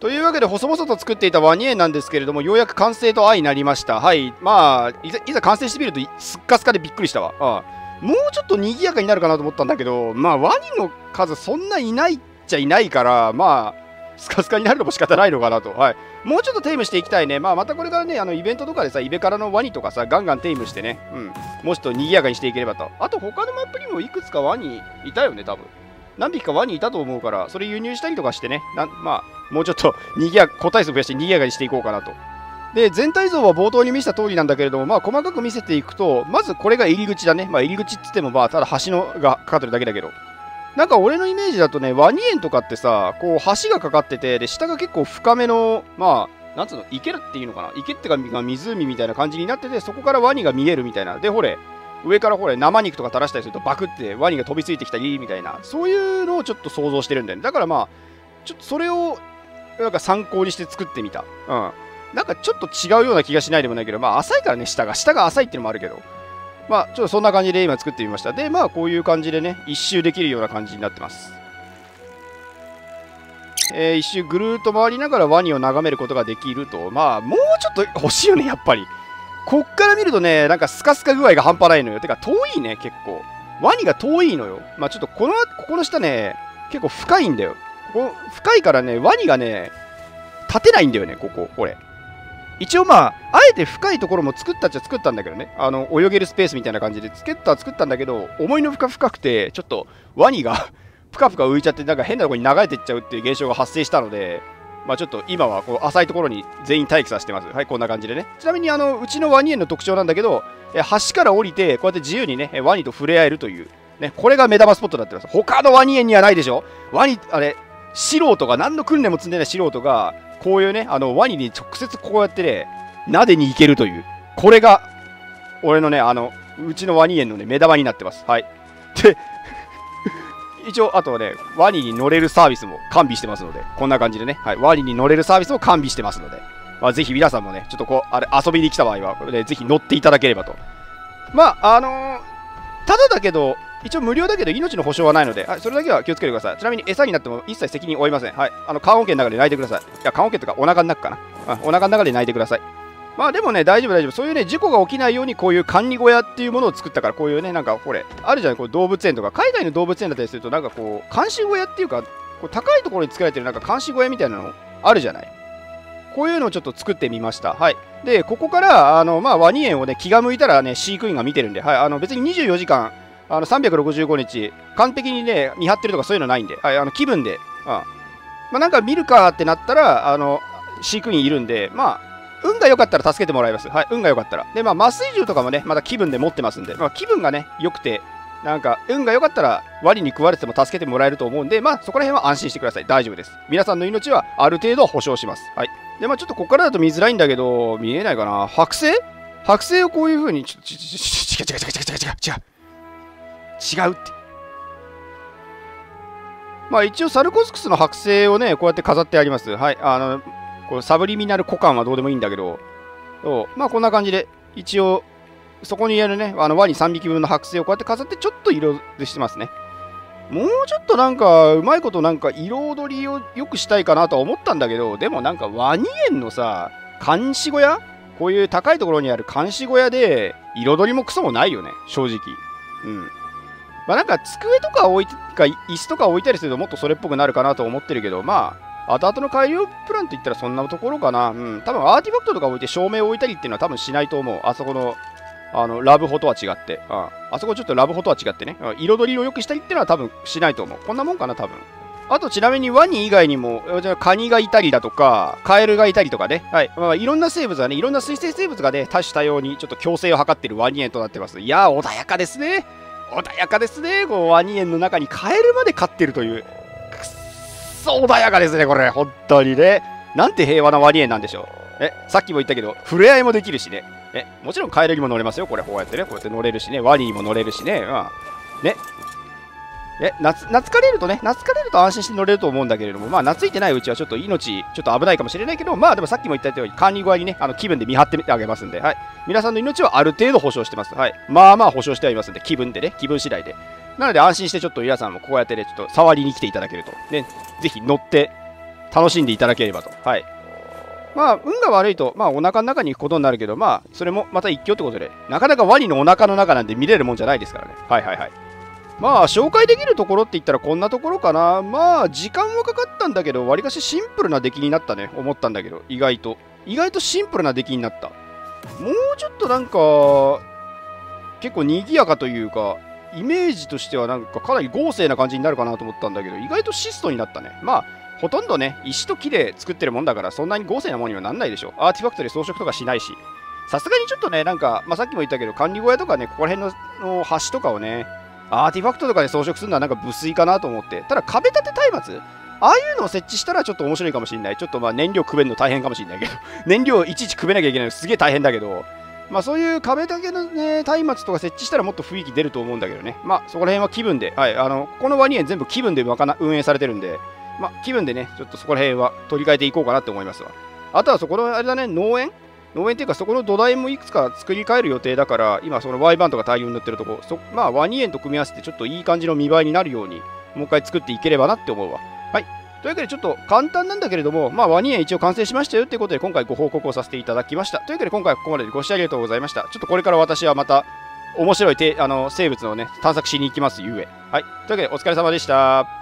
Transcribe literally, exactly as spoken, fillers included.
というわけで、細々と作っていたワニ園なんですけれども、ようやく完成と相なりました。はい。まあ、いざ、いざ完成してみると、すっかすかでびっくりしたわ。ああ、もうちょっと賑やかになるかなと思ったんだけど、まあ、ワニの数そんないないっちゃいないから、まあ、スカスカになるのも仕方ないのかなと。はい。もうちょっとテイムしていきたいね。まあ、またこれからね、あの、イベントとかでさ、イベからのワニとかさ、ガンガンテイムしてね、うん。もうちょっと賑やかにしていければと。あと、他のマップにもいくつかワニいたよね、多分。何匹かワニいたと思うから、それ輸入したりとかしてね、なまあ、もうちょっと賑や個体数増やして賑やかにしていこうかなと。で、全体像は冒頭に見せた通りなんだけれども、まあ、細かく見せていくと、まずこれが入り口だね。まあ、入り口っつっても、まあ、ただ橋のがかかってるだけだけど。なんか俺のイメージだとね、ワニ園とかってさ、こう、橋がかかってて、で、下が結構深めの、まあ、なんつうの、池っていうのかな、池ってか湖みたいな感じになってて、そこからワニが見えるみたいな。で、ほれ、上からほれ、生肉とか垂らしたりするとバクってワニが飛びついてきたりみたいな、そういうのをちょっと想像してるんだよね。だからまあ、ちょっとそれをなんか参考にして作ってみた。うん。なんかちょっと違うような気がしないでもないけど、まあ浅いからね、下が。下が浅いっていうのもあるけど。まあちょっとそんな感じで今作ってみました。で、まあこういう感じでね、一周できるような感じになってます。えー、一周ぐるーっと回りながらワニを眺めることができると。まあもうちょっと欲しいよね、やっぱり。こっから見るとね、なんかスカスカ具合が半端ないのよ。てか遠いね、結構。ワニが遠いのよ。まあちょっとこの、ここの下ね、結構深いんだよ。ここ深いからね、ワニがね、立てないんだよね、ここ、これ。一応まあ、あえて深いところも作ったっちゃ作ったんだけどね。あの、泳げるスペースみたいな感じで作ったは作ったんだけど、思いの深深くて、ちょっとワニがぷかぷか浮いちゃって、なんか変なところに流れていっちゃうっていう現象が発生したので、まあちょっと今はこう浅いところに全員待機させてます。はい、こんな感じでね。ちなみにあの、うちのワニ園の特徴なんだけど、橋から降りて、こうやって自由にね、ワニと触れ合えるという、ね、これが目玉スポットになってます。他のワニ園にはないでしょ。ワニ、あれ、素人が、何の訓練も積んでない素人が、こういうね、あの、ワニに直接こうやってね、撫でに行けるという、これが、俺のね、あの、うちのワニ園のね、目玉になってます。はい。で、一応、あとはね、ワニに乗れるサービスも完備してますので、こんな感じでね、はい、ワニに乗れるサービスも完備してますので、まあ、ぜひ皆さんもね、ちょっとこう、あれ、遊びに来た場合は、これでぜひ乗っていただければと。まあ、あのー、ただだけど、一応無料だけど命の保証はないので、はい、それだけは気をつけてください。ちなみに餌になっても一切責任を負いません。はい、あの、棺桶の中で泣いてください。いや、棺桶とかお腹の中かな。うん、お腹の中で泣いてください。まあでもね、大丈夫大丈夫。そういうね、事故が起きないようにこういう管理小屋っていうものを作ったから、こういうね、なんかこれ、あるじゃん、こう動物園とか、海外の動物園だったりすると、なんかこう、監視小屋っていうか、こう高いところに作られてるなんか監視小屋みたいなのあるじゃない。こういうのをちょっと作ってみました。はい。で、ここから、あの、まあ、ワニ園をね、気が向いたらね、飼育員が見てるんで、はい、あの、別ににじゅうよじかん、あの、さんびゃくろくじゅうごにち、完璧にね、見張ってるとかそういうのないんで、はい、あの、気分で、うん。まあ、なんか見るかってなったら、あの、飼育員いるんで、まあ、運が良かったら助けてもらいます。はい、運が良かったら。で、まあ、麻酔銃とかもね、まだ気分で持ってますんで、まあ、気分がね、良くて、なんか、運が良かったら、ワニに食われても助けてもらえると思うんで、まあ、そこら辺は安心してください。大丈夫です。皆さんの命はある程度保証します。はい。で、まあ、ちょっとここからだと見づらいんだけど、見えないかな。剥製剥製をこういう風に、ちょ、ちょ、ちょ、ちょ、違う違う違う違う違う違う違う。違うって。まあ、一応、サルコスクスの剥製をね、こうやって飾ってあります。はい。あの、こうサブリミナル股間はどうでもいいんだけど、そうまあこんな感じで、一応、そこにやるね、あのワニさんびきぶんの剥製をこうやって飾って、ちょっと色でしてますね。もうちょっとなんか、うまいことなんか彩りを良くしたいかなとは思ったんだけど、でもなんかワニ園のさ、監視小屋こういう高いところにある監視小屋で、彩りもクソもないよね、正直。うん。まあなんか机とか置いて、か椅子とか置いたりするともっとそれっぽくなるかなと思ってるけど、まあ、後々の改良プランといったらそんなところかな。うん。多分アーティファクトとか置いて照明を置いたりっていうのは多分しないと思う。あそこの、あの、ラブホとは違って。うん。あそこちょっとラブホとは違ってね。うん、彩りを良くしたりっていうのは多分しないと思う。こんなもんかな、多分。あとちなみにワニ以外にも、カニがいたりだとか、カエルがいたりとかね。はい。まあ、いろんな生物がね、いろんな水生生物がね、多種多様にちょっと共生を図っているワニ園となってます。いやー、穏やかですね。穏やかですね。こう、ワニ園の中にカエルまで飼ってるという。そう穏やかですね、これ。本当にね。なんて平和なワニ園なんでしょう。え、さっきも言ったけど、触れ合いもできるしね。え、もちろんカエルにも乗れますよ。これ、こうやってね。こうやって乗れるしね。ワニにも乗れるしね。うん。ね。え、夏、懐かれるとね、懐かれると安心して乗れると思うんだけれども、まあ、懐いてないうちはちょっと命、ちょっと危ないかもしれないけど、まあ、でもさっきも言ったように、管理小屋にね、あの気分で見張ってあげますんで、はい。皆さんの命はある程度保証してます。はい。まあまあ保証してはいますんで、気分でね、気分次第で。なので安心してちょっと皆さんもこうやってね、ちょっと触りに来ていただけると。ね、ぜひ乗って、 楽しんでいただければと。はい。まあ、運が悪いと、まあ、お腹の中に行くことになるけど、まあ、それもまた一興ってことで、なかなかワニのお腹の中なんて見れるもんじゃないですからね。はいはいはい。まあ、紹介できるところって言ったらこんなところかな。まあ、時間はかかったんだけど、わりかしシンプルな出来になったね。思ったんだけど、意外と。意外とシンプルな出来になった。もうちょっとなんか、結構賑やかというか、イメージとしてはなんかかなり豪勢な感じになるかなと思ったんだけど、意外と質素になったね。まあ、ほとんどね、石と木で作ってるもんだから、そんなに豪勢なものにはなんないでしょ。アーティファクトで装飾とかしないし。さすがにちょっとね、なんか、まあ、さっきも言ったけど、管理小屋とかね、ここら辺のの橋とかをね、アーティファクトとかで装飾するのはなんか無粋かなと思って。ただ、壁立て松明ああいうのを設置したらちょっと面白いかもしれない。ちょっとまあ燃料くべるの大変かもしれないけど、燃料いちいちくべなきゃいけないのすげえ大変だけど、まあそういう壁だけのね、松明とか設置したらもっと雰囲気出ると思うんだけどね。まあそこら辺は気分で、はい、あの、このワニ園全部気分で運営されてるんで、まあ気分でね、ちょっとそこら辺は取り替えていこうかなって思いますわ。あとはそこのあれだね、農園農園っていうかそこの土台もいくつか作り変える予定だから、今その Y バンとか太陽に塗ってるとこ、そまあワニ園と組み合わせてちょっといい感じの見栄えになるように、もう一回作っていければなって思うわ。はい。というわけでちょっと簡単なんだけれども、まあワニ園一応完成しましたよっていうことで今回ご報告をさせていただきました。というわけで今回はここまででご視聴ありがとうございました。ちょっとこれから私はまた面白いてあの生物をね、探索しに行きますゆえ。はい。というわけでお疲れ様でした。